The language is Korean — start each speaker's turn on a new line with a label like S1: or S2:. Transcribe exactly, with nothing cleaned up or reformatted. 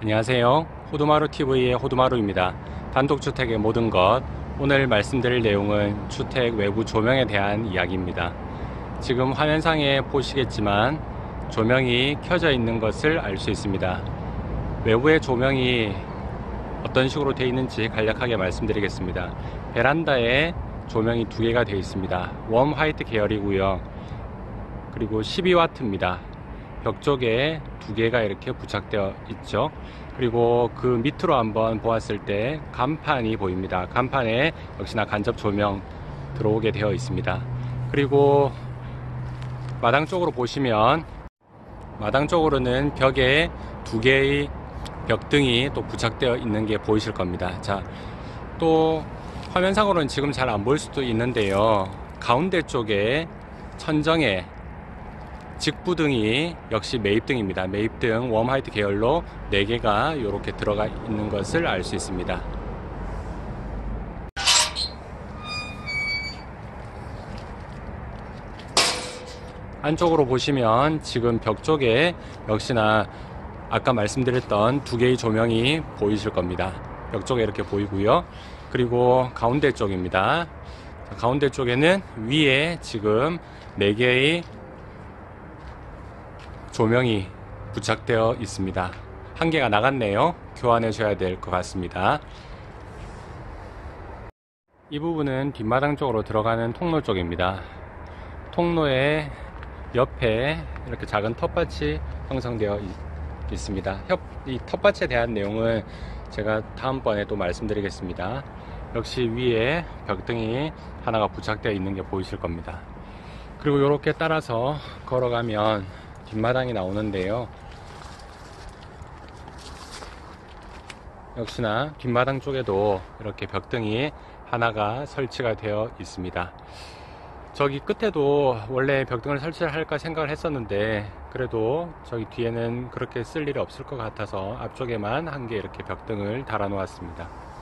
S1: 안녕하세요. 호두마루티비의 호두마루입니다. 단독주택의 모든 것, 오늘 말씀드릴 내용은 주택 외부 조명에 대한 이야기입니다. 지금 화면상에 보시겠지만 조명이 켜져 있는 것을 알 수 있습니다. 외부의 조명이 어떤 식으로 되어 있는지 간략하게 말씀드리겠습니다. 베란다에 조명이 두 개가 되어 있습니다. 웜 화이트 계열이고요. 그리고 십이 와트입니다. 벽 쪽에 두 개가 이렇게 부착되어 있죠. 그리고 그 밑으로 한번 보았을 때 간판이 보입니다. 간판에 역시나 간접 조명 들어오게 되어 있습니다. 그리고 마당 쪽으로 보시면 마당 쪽으로는 벽에 두 개의 벽등이 또 부착되어 있는 게 보이실 겁니다. 자, 또 화면상으로는 지금 잘 안 보일 수도 있는데요. 가운데 쪽에 천정에 직부등이 역시 매입등입니다. 매입등 웜 화이트 계열로 네 개가 이렇게 들어가 있는 것을 알 수 있습니다. 안쪽으로 보시면 지금 벽 쪽에 역시나 아까 말씀드렸던 두 개의 조명이 보이실 겁니다. 벽 쪽에 이렇게 보이고요. 그리고 가운데 쪽입니다. 가운데 쪽에는 위에 지금 네 개의 조명이 부착되어 있습니다. 한 개가 나갔네요. 교환해 줘야 될 것 같습니다. 이 부분은 뒷마당 쪽으로 들어가는 통로 쪽입니다. 통로의 옆에 이렇게 작은 텃밭이 형성되어 있습니다. 이 텃밭에 대한 내용은 제가 다음번에 또 말씀드리겠습니다. 역시 위에 벽등이 하나가 부착되어 있는 게 보이실 겁니다. 그리고 이렇게 따라서 걸어가면 뒷마당이 나오는데요. 역시나 뒷마당 쪽에도 이렇게 벽등이 하나가 설치가 되어 있습니다. 저기 끝에도 원래 벽등을 설치를 할까 생각을 했었는데 그래도 저기 뒤에는 그렇게 쓸 일이 없을 것 같아서 앞쪽에만 한 개 이렇게 벽등을 달아 놓았습니다.